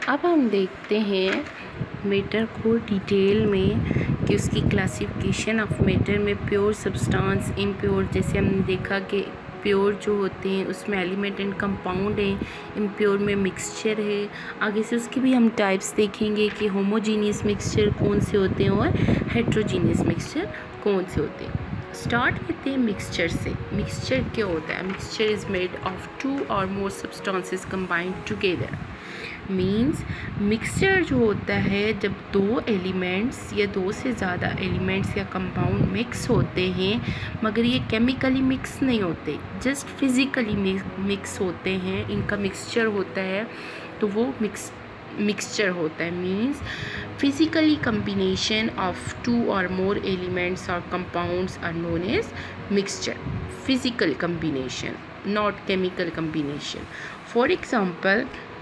अब हम देखते हैं मैटर को डिटेल में कि उसकी क्लासिफिकेशन ऑफ मैटर में प्योर सब्सटेंस, इम्प्योर, जैसे हमने देखा कि प्योर जो होते हैं उसमें एलिमेंट एंड कंपाउंड है, इम्प्योर में मिक्सचर है। आगे से उसकी भी हम टाइप्स देखेंगे कि होमोजीनियस मिक्सचर कौन से होते हैं और हेट्रोजीनियस मिक्सचर कौन से होते हैं। स्टार्ट करते हैं मिक्सचर से। मिक्सचर क्या होता है? Mixture is made of 2 or more substances combined together. Means mixture जो होता है जब 2 एलिमेंट्स या 2 से ज़्यादा एलिमेंट्स या कंपाउंड मिक्स होते हैं, मगर ये केमिकली मिक्स नहीं होते, जस्ट फिज़िकली मिक्स होते हैं, इनका मिक्सचर होता है, तो वो मिक्सचर होता है। Means physically combination of 2 or more elements और compounds are known as mixture. Physical combination, not chemical combination. For example,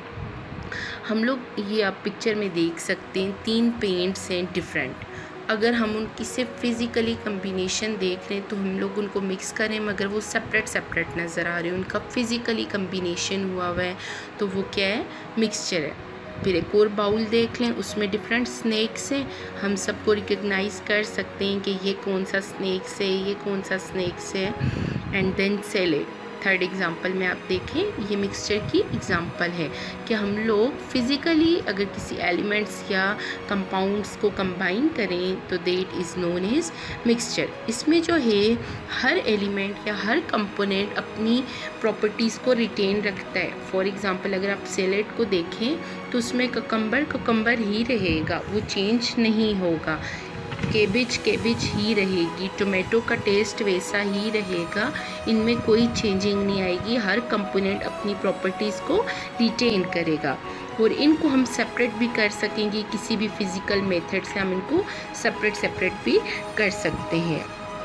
हम लोग ये आप पिक्चर में देख सकते हैं 3 पेंट्स हैं डिफरेंट। अगर हम उनकी सिर्फ फिज़िकली कम्बिनेशन देख रहे हैं तो हम लोग उनको मिक्स करें, मगर वो सेपरेट नज़र आ रहे हैं, उनका फिज़िकली कम्बिनेशन हुआ है, तो वो क्या है? मिक्सचर है। फिर एक और बाउल देख लें, उसमें डिफरेंट स्नैक्स हैं, हम सबको रिकग्नाइज़ कर सकते हैं कि ये कौन सा स्नैक्स है, ये कौन सा स्नैक्स है। And then salad, third example में आप देखें, ये मिक्सचर की एग्जांपल है कि हम लोग फिज़िकली अगर किसी एलिमेंट्स या कंपाउंड्स को कंबाइन करें तो that is known as mixture. इसमें जो है हर एलिमेंट या हर कंपोनेंट अपनी प्रॉपर्टीज़ को रिटेन रखता है। फॉर एग्ज़ाम्पल, अगर आप सैलेड को देखें तो उसमें ककम्बर ही रहेगा, वो चेंज नहीं होगा। केबेज ही रहेगी, टोमेटो का टेस्ट वैसा ही रहेगा, इनमें कोई चेंजिंग नहीं आएगी, हर कंपोनेंट अपनी प्रॉपर्टीज़ को रिटेन करेगा। और इनको हम सेपरेट भी कर सकेंगे, किसी भी फिज़िकल मेथड से हम इनको सेपरेट भी कर सकते हैं।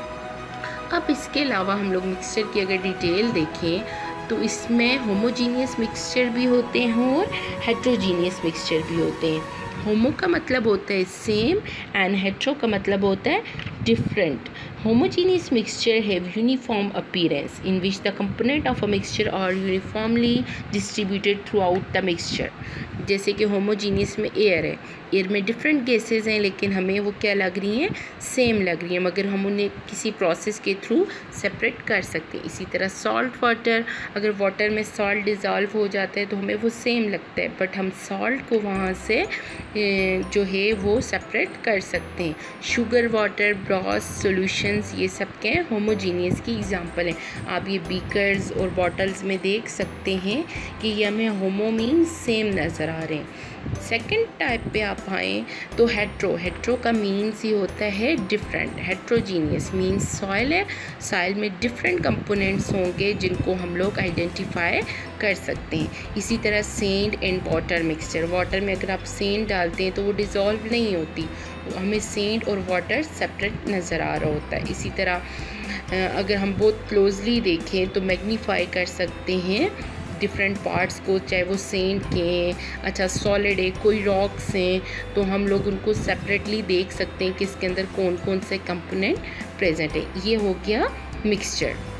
अब इसके अलावा हम लोग मिक्सचर की अगर डिटेल देखें तो इसमें होमोजीनियस मिक्सचर भी होते हैं और हेट्रोजीनियस मिक्सचर भी होते हैं। होमो का मतलब होता है सेम एंड हेट्रो का मतलब होता है different. Homogeneous mixture have uniform appearance in which the component of a mixture are uniformly distributed throughout the mixture. जैसे कि होमोजीनियस में एयर है, एयर में डिफरेंट गैसेज हैं, लेकिन हमें वो क्या लग रही हैं? सेम लग रही हैं, मगर हम उन्हें किसी प्रोसेस के थ्रू सेपरेट कर सकते हैं। इसी तरह सॉल्ट वाटर, अगर वाटर में सॉल्ट डिज़ोल्व हो जाता है तो हमें वो सेम लगता है, बट हम सॉल्ट को वहाँ से जो है वो सेपरेट कर सकते हैं। शुगर वाटर, ब्रॉस, सॉल्यूशंस, ये सब के होमोजीनियस की एग्जांपल हैं। आप ये बीकर्स और बॉटल्स में देख सकते हैं कि ये हमें होमो मीन्स सेम नज़र आ रहे हैं। सेकेंड टाइप पे आप आएँ तो हेट्रो का मीन्स ही होता है डिफरेंट। हेट्रोजीनियस मीन्स सॉइल है, सॉइल में डिफरेंट कंपोनेंट्स होंगे जिनको हम लोग आइडेंटिफाई कर सकते हैं। इसी तरह sand and water mixture, water में अगर आप सेंड डालते हैं तो वो डिज़ोल्व नहीं होती, हमें सेंड और वाटर सेपरेट नज़र आ रहा होता है। इसी तरह अगर हम बहुत क्लोजली देखें तो मैग्नीफाई कर सकते हैं डिफरेंट पार्ट्स को, चाहे वो सेंड के हैं, अच्छा सॉलिड है, कोई रॉक्स हैं, तो हम लोग उनको सेपरेटली देख सकते हैं कि इसके अंदर कौन कौन से कंपोनेंट प्रेजेंट है। ये हो गया मिक्सचर।